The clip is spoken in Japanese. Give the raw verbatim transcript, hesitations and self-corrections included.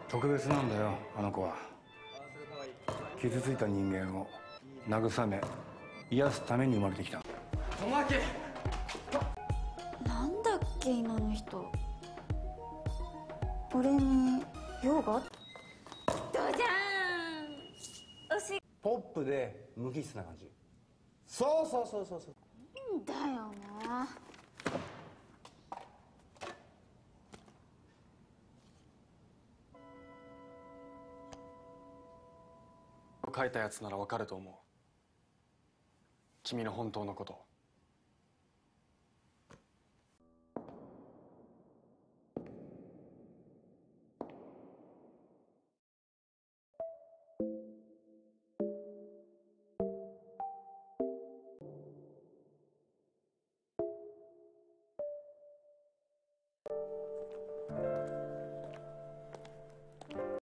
特別なんだよあの子は。傷ついた人間を慰め癒すために生まれてきた。 友明、 なんだっけ今の人。俺に用があった。どうじゃん。おし。 ポップで無機質な感じ。そうそうそうそうそう。 いいんだよな。 書いたやつならわかると思う。君の本当のこと。